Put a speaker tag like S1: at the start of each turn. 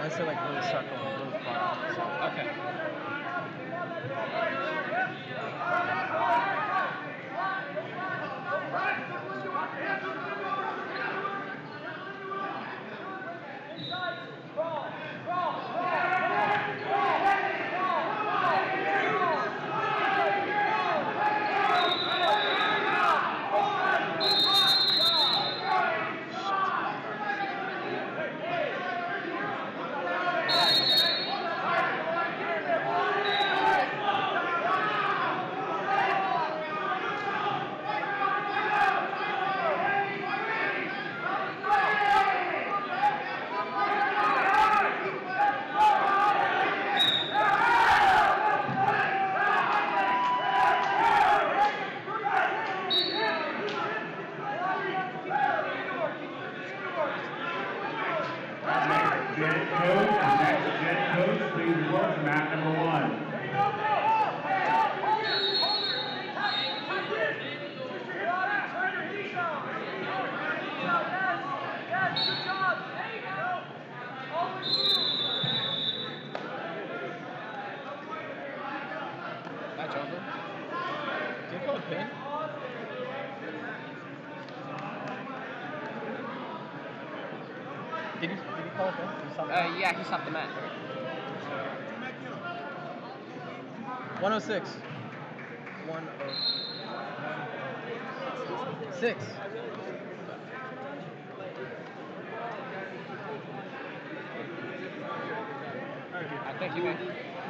S1: I said like really circle, like really far out. So.
S2: Okay.
S3: Next coach, please report to mat number 1.
S1: Match over. Did he call a pin? Did he call a pin? Did he stop the match?
S2: Yeah, he stopped the match.
S1: 106. 106.
S2: Thank you, man.